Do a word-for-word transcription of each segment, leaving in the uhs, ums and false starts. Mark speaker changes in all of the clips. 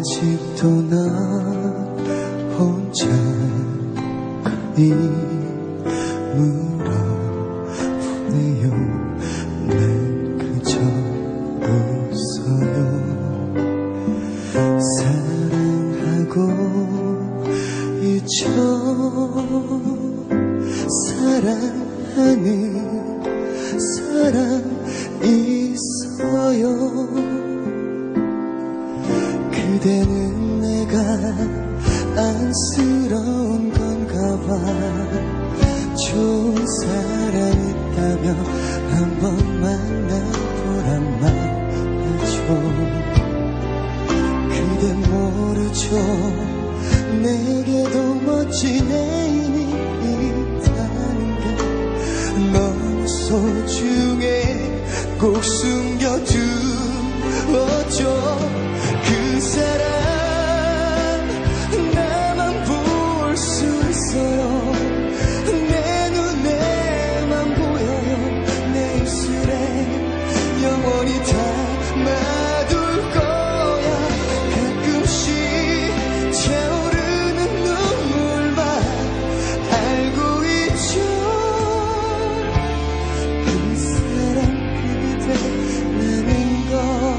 Speaker 1: 아직도 나 혼자 이 물어보네요. 난 그저 웃어요. 사랑하고 잊혀 사랑하는 사람 있어요. 그대는 내가 안쓰러운 건가 봐. 좋은 사람 있다며 한번 만나보란 말이죠. 그댄 모르죠. 내게도 멋진 애인이 있다는 게 너무 소중해. 꼭 숨겨두었죠. 그 사람 나만 볼 수 있어요. 내 눈에만 보여요. 내 입술에 영원히 담아둘 거야. 가끔씩 차오르는 눈물만 알고 있죠. 그 사람 그대라는 걸.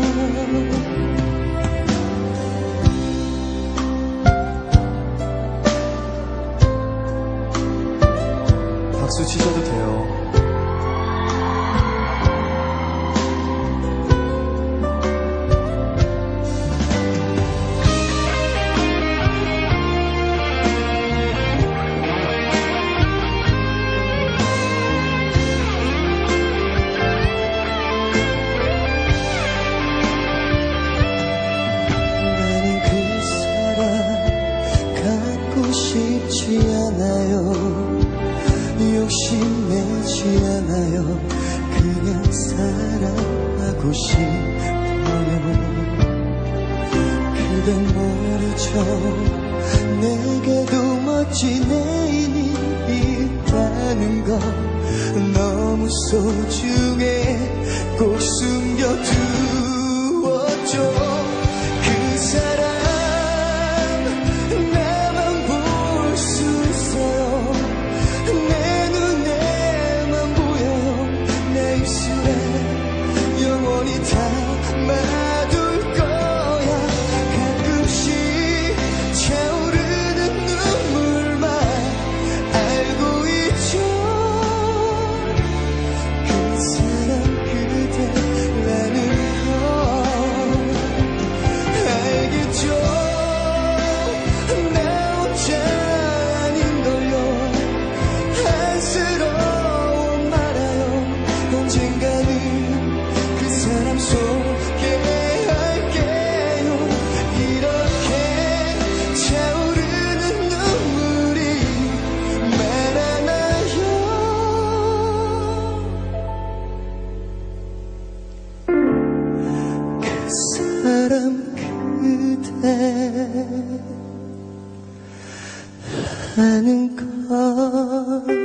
Speaker 1: 박수 치셔도 돼요. 나는 그 사람 갖고 싶지 않아요. 욕심내지 않아요. 그냥 사랑하고 싶어요. 그댄 모르죠. 내게도 멋진 애인이 있다는 거 너무 소중해. 꼭 숨겨두었죠. 그 사람 나만 볼 수 있어요. 내 눈에만 보여요. 내 입술에 영원히 담아둘 거야. 가끔씩 차오르는 눈물만 알고 있죠. 그 사람 그대라는 걸 알겠죠. 나 혼자 아닌 걸요. 안쓰러워 말아요. 언젠가는 그 사람 소개할게요. 이렇게 차오르는 눈물이 많아나요. 그 사람 그대라는 걸.